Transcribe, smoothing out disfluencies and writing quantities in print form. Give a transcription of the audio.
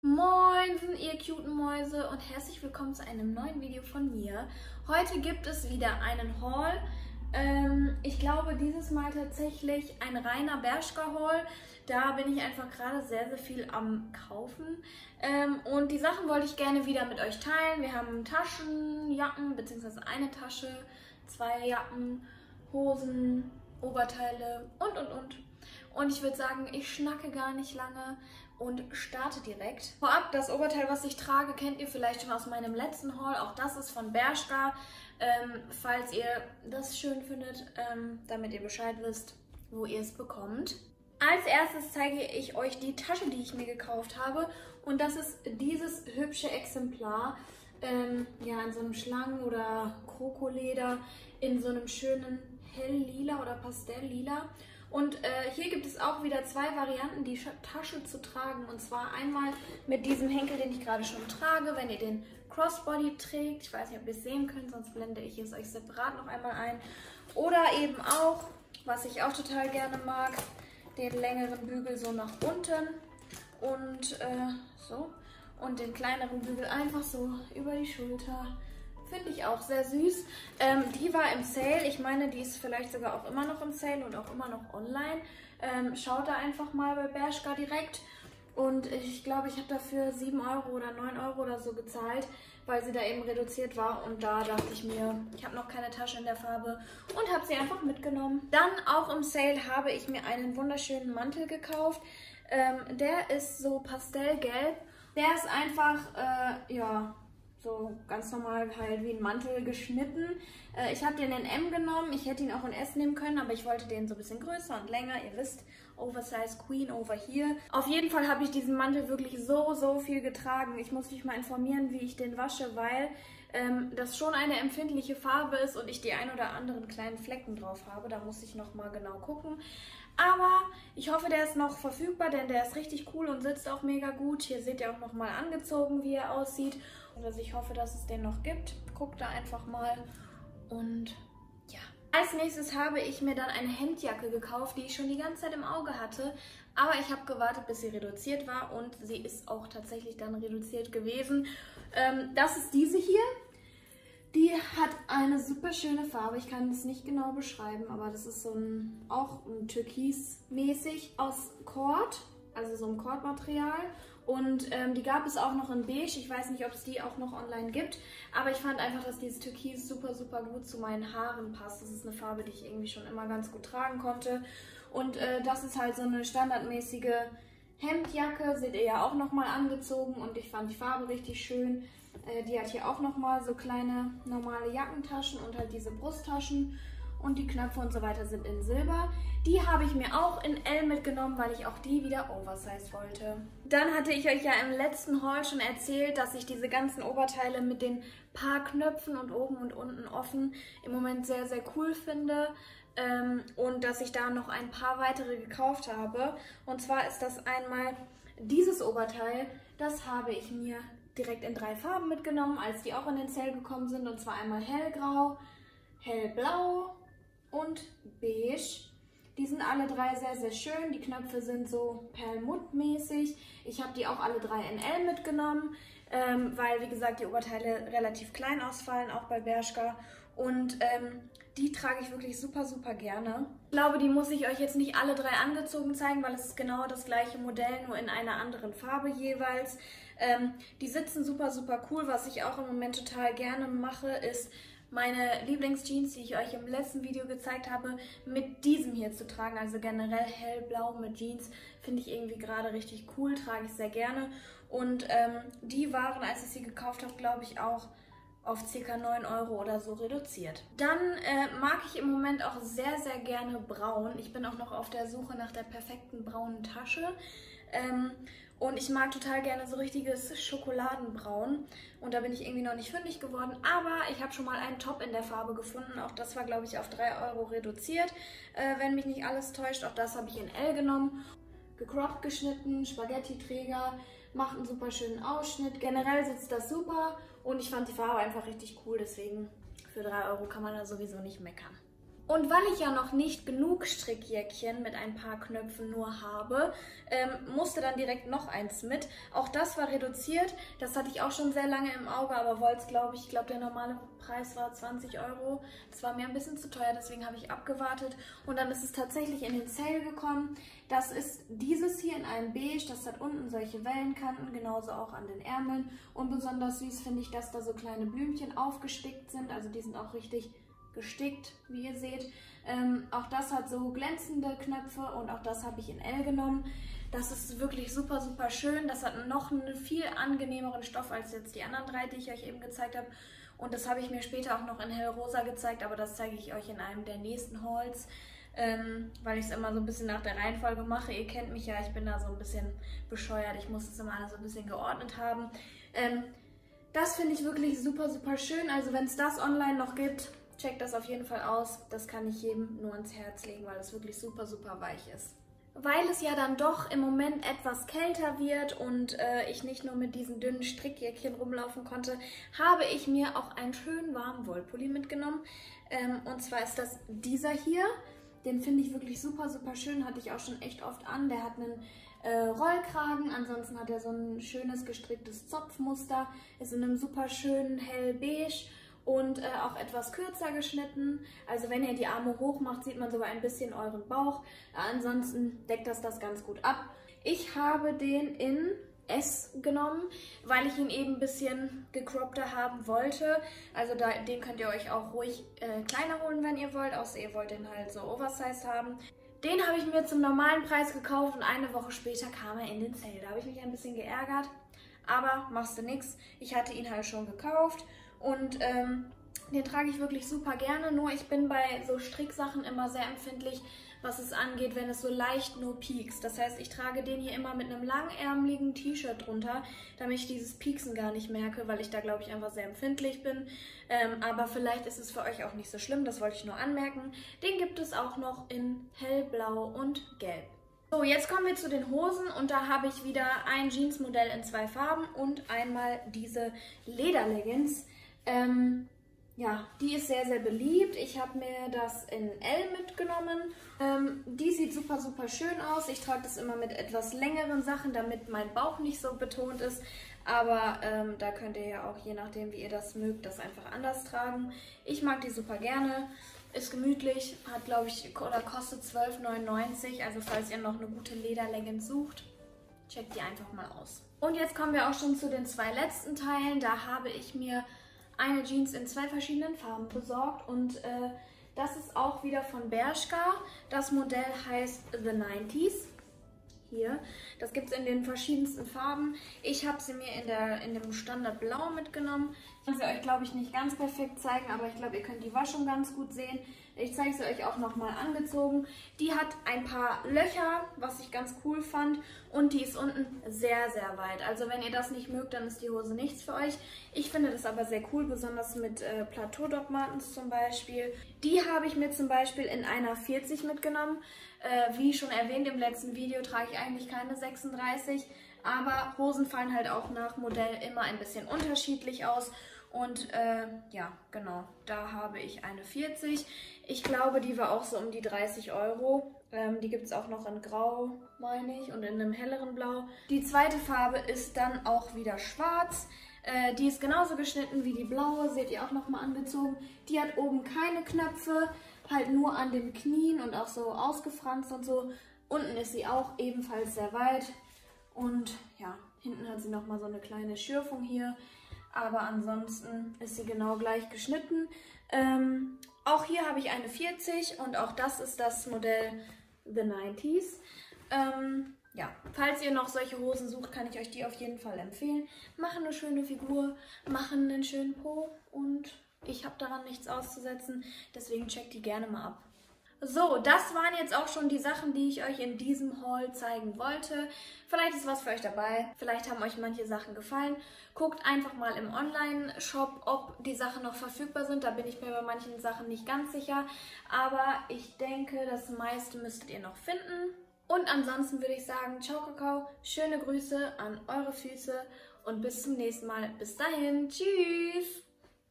Moin, ihr cuten Mäuse und herzlich willkommen zu einem neuen Video von mir. Heute gibt es wieder einen Haul. Ich glaube dieses Mal tatsächlich ein reiner Bershka-Haul. Da bin ich einfach gerade sehr, sehr viel am Kaufen. Und die Sachen wollte ich gerne wieder mit euch teilen. Wir haben Taschen, Jacken, beziehungsweise eine Tasche, 2 Jacken, Hosen, Oberteile und. Und ich würde sagen, ich schnacke gar nicht lange und starte direkt. Vorab, das Oberteil, was ich trage, kennt ihr vielleicht schon aus meinem letzten Haul. Auch das ist von Bershka. Falls ihr das schön findet, damit ihr Bescheid wisst, wo ihr es bekommt. Als erstes zeige ich euch die Tasche, die ich mir gekauft habe. Und das ist dieses hübsche Exemplar. Ja, in so einem Schlangen- oder Krokoleder, in so einem schönen hell-lila oder Pastelllila. Und hier gibt es auch wieder 2 Varianten, die Tasche zu tragen. Und zwar einmal mit diesem Henkel, den ich gerade schon trage, wenn ihr den Crossbody trägt. Ich weiß nicht, ob ihr es sehen könnt, sonst blende ich es euch separat noch einmal ein. Oder eben auch, was ich auch total gerne mag, den längeren Bügel so nach unten und so. Und den kleineren Bügel einfach so über die Schulter. Finde ich auch sehr süß. Die war im Sale. Ich meine, die ist vielleicht sogar auch immer noch im Sale und auch immer noch online. Schaut da einfach mal bei Bershka direkt. Und ich glaube, ich habe dafür 7 Euro oder 9 Euro oder so gezahlt, weil sie da eben reduziert war. Und da dachte ich mir, ich habe noch keine Tasche in der Farbe und habe sie einfach mitgenommen. Dann auch im Sale habe ich mir einen wunderschönen Mantel gekauft. Der ist so pastellgelb. Der ist einfach, ja, so ganz normal halt wie ein Mantel geschnitten. Ich habe den in M genommen. Ich hätte ihn auch in S nehmen können, aber ich wollte den so ein bisschen größer und länger. Ihr wisst, Oversize Queen over here. Auf jeden Fall habe ich diesen Mantel wirklich so viel getragen. Ich muss mich mal informieren, wie ich den wasche, weil das schon eine empfindliche Farbe ist und ich die ein oder anderen kleinen Flecken drauf habe. Da muss ich nochmal genau gucken. Aber ich hoffe, der ist noch verfügbar, denn der ist richtig cool und sitzt auch mega gut. Hier seht ihr auch nochmal angezogen, wie er aussieht. Also ich hoffe, dass es den noch gibt. Guckt da einfach mal. Und ja. Als nächstes habe ich mir dann eine Hemdjacke gekauft, die ich schon die ganze Zeit im Auge hatte. Aber ich habe gewartet, bis sie reduziert war und sie ist auch tatsächlich dann reduziert gewesen. Das ist diese hier. Die hat eine super schöne Farbe. Ich kann es nicht genau beschreiben, aber das ist so auch ein Türkis-mäßig aus Kord, also so ein Kordmaterial. Und die gab es auch noch in Beige. Ich weiß nicht, ob es die auch noch online gibt. Aber ich fand einfach, dass dieses Türkis super gut zu meinen Haaren passt. Das ist eine Farbe, die ich irgendwie schon immer ganz gut tragen konnte. Und das ist halt so eine standardmäßige Hemdjacke. Seht ihr ja auch nochmal angezogen. Und ich fand die Farbe richtig schön. Die hat hier auch nochmal so kleine normale Jackentaschen und halt diese Brusttaschen. Und die Knöpfe und so weiter sind in Silber. Die habe ich mir auch in L mitgenommen, weil ich auch die wieder Oversize wollte. Dann hatte ich euch ja im letzten Haul schon erzählt, dass ich diese ganzen Oberteile mit den paar Knöpfen und oben und unten offen im Moment sehr cool finde. Und dass ich da noch ein paar weitere gekauft habe. Und zwar ist das einmal dieses Oberteil. Das habe ich mir direkt in 3 Farben mitgenommen, als die auch in den Sale gekommen sind. Und zwar einmal hellgrau, hellblau und beige. Die sind alle 3 sehr schön. Die Knöpfe sind so perlmuttmäßig. Ich habe die auch alle 3 in L mitgenommen, weil, wie gesagt, die Oberteile relativ klein ausfallen, auch bei Bershka. Und die trage ich wirklich super gerne. Ich glaube, die muss ich euch jetzt nicht alle 3 angezogen zeigen, weil es ist genau das gleiche Modell, nur in einer anderen Farbe jeweils. Die sitzen super cool. Was ich auch im Moment total gerne mache, ist meine Lieblingsjeans, die ich euch im letzten Video gezeigt habe, mit diesem hier zu tragen. Also generell hellblau mit Jeans finde ich irgendwie gerade richtig cool, trage ich sehr gerne. Und die waren, als ich sie gekauft habe, glaube ich auch auf ca. 9 Euro oder so reduziert. Dann mag ich im Moment auch sehr gerne braun. Ich bin auch noch auf der Suche nach der perfekten braunen Tasche. Und ich mag total gerne so richtiges Schokoladenbraun. Und da bin ich irgendwie noch nicht fündig geworden. Aber ich habe schon mal einen Top in der Farbe gefunden. Auch das war, glaube ich, auf 3 Euro reduziert. Wenn mich nicht alles täuscht. Auch das habe ich in L genommen. Gecroppt geschnitten, Spaghetti-Träger. Macht einen super schönen Ausschnitt. Generell sitzt das super. Und ich fand die Farbe einfach richtig cool. Deswegen für 3 Euro kann man da sowieso nicht meckern. Und weil ich ja noch nicht genug Strickjäckchen mit ein paar Knöpfen nur habe, musste dann direkt noch eins mit. Auch das war reduziert. Das hatte ich auch schon sehr lange im Auge, aber wollte es, glaube ich, der normale Preis war 20 Euro. Das war mir ein bisschen zu teuer, deswegen habe ich abgewartet. Und dann ist es tatsächlich in den Sale gekommen. Das ist dieses hier in einem Beige. Das hat unten solche Wellenkanten, genauso auch an den Ärmeln. Und besonders süß finde ich, dass da so kleine Blümchen aufgestickt sind. Also die sind auch richtig gestickt, wie ihr seht. Auch das hat so glänzende Knöpfe und auch das habe ich in L genommen. Das ist wirklich super, super schön. Das hat noch einen viel angenehmeren Stoff als jetzt die anderen drei, die ich euch eben gezeigt habe. Und das habe ich mir später auch noch in hellrosa gezeigt, aber das zeige ich euch in einem der nächsten Hauls, weil ich es immer so ein bisschen nach der Reihenfolge mache. Ihr kennt mich ja, ich bin da so ein bisschen bescheuert. Ich muss es immer alles so ein bisschen geordnet haben. Das finde ich wirklich super, super schön. Also wenn es das online noch gibt, checkt das auf jeden Fall aus. Das kann ich jedem nur ins Herz legen, weil es wirklich super, super weich ist. Weil es ja dann doch im Moment etwas kälter wird und ich nicht nur mit diesen dünnen Strickjäckchen rumlaufen konnte, habe ich mir auch einen schönen warmen Wollpulli mitgenommen. Und zwar ist das dieser hier. Den finde ich wirklich super, super schön. Hatte ich auch schon echt oft an. Der hat einen Rollkragen. Ansonsten hat er so ein schönes gestricktes Zopfmuster. Ist in einem super schönen hellbeige. Und auch etwas kürzer geschnitten. Also wenn ihr die Arme hoch macht, sieht man sogar ein bisschen euren Bauch. Ansonsten deckt das ganz gut ab. Ich habe den in S genommen, weil ich ihn eben ein bisschen gecroppter haben wollte. Also den könnt ihr euch auch ruhig kleiner holen, wenn ihr wollt. Außer ihr wollt den halt so oversized haben. Den habe ich mir zum normalen Preis gekauft und eine Woche später kam er in den Sale. Da habe ich mich ein bisschen geärgert. Aber machst du nichts. Ich hatte ihn halt schon gekauft. Und den trage ich wirklich super gerne, nur ich bin bei so Stricksachen immer sehr empfindlich, was es angeht, wenn es so leicht nur piekst. Das heißt, ich trage den hier immer mit einem langärmeligen T-Shirt drunter, damit ich dieses Pieksen gar nicht merke, weil ich da, glaube ich, einfach sehr empfindlich bin. Aber vielleicht ist es für euch auch nicht so schlimm, das wollte ich nur anmerken. Den gibt es auch noch in hellblau und gelb. So, jetzt kommen wir zu den Hosen und da habe ich wieder ein Jeansmodell in 2 Farben und einmal diese Lederleggings. Ja, die ist sehr, sehr beliebt. Ich habe mir das in L mitgenommen. Die sieht super, super schön aus. Ich trage das immer mit etwas längeren Sachen, damit mein Bauch nicht so betont ist. Aber da könnt ihr ja auch, je nachdem wie ihr das mögt, das einfach anders tragen. Ich mag die super gerne. Ist gemütlich, hat glaube ich, oder kostet 12,99 €. Also falls ihr noch eine gute Lederleggings sucht, checkt die einfach mal aus. Und jetzt kommen wir auch schon zu den 2 letzten Teilen. Da habe ich mir eine Jeans in 2 verschiedenen Farben besorgt und das ist auch wieder von Bershka. Das Modell heißt The 90s. Hier. Das gibt es in den verschiedensten Farben. Ich habe sie mir in dem Standard Blau mitgenommen. Ich kann sie euch, glaube ich, nicht ganz perfekt zeigen, aber ich glaube, ihr könnt die Waschung ganz gut sehen. Ich zeige sie euch auch nochmal angezogen. Die hat ein paar Löcher, was ich ganz cool fand. Und die ist unten sehr, sehr weit. Also wenn ihr das nicht mögt, dann ist die Hose nichts für euch. Ich finde das aber sehr cool, besonders mit Plateau-Dog-Martens zum Beispiel. Die habe ich mir zum Beispiel in einer 40 mitgenommen. Wie schon erwähnt im letzten Video, trage ich eigentlich keine 36. Aber Hosen fallen halt auch nach Modell immer ein bisschen unterschiedlich aus. Und ja, genau, da habe ich eine 40. Ich glaube, die war auch so um die 30 €. Die gibt es auch noch in Grau, meine ich, und in einem helleren Blau. Die zweite Farbe ist dann auch wieder schwarz. Die ist genauso geschnitten wie die blaue, seht ihr auch nochmal angezogen. Die hat oben keine Knöpfe, halt nur an den Knien und auch so ausgefranst und so. Unten ist sie auch ebenfalls sehr weit. Und ja, hinten hat sie nochmal so eine kleine Schürfung hier. Aber ansonsten ist sie genau gleich geschnitten. Auch hier habe ich eine 40 und auch das ist das Modell The 90s. Ja, falls ihr noch solche Hosen sucht, kann ich euch die auf jeden Fall empfehlen. Machen eine schöne Figur, machen einen schönen Po und ich habe daran nichts auszusetzen. Deswegen checkt die gerne mal ab. So, das waren jetzt auch schon die Sachen, die ich euch in diesem Haul zeigen wollte. Vielleicht ist was für euch dabei, vielleicht haben euch manche Sachen gefallen. Guckt einfach mal im Online-Shop, ob die Sachen noch verfügbar sind. Da bin ich mir bei manchen Sachen nicht ganz sicher. Aber ich denke, das meiste müsstet ihr noch finden. Und ansonsten würde ich sagen, ciao Kakao, schöne Grüße an eure Füße und bis zum nächsten Mal. Bis dahin, tschüss!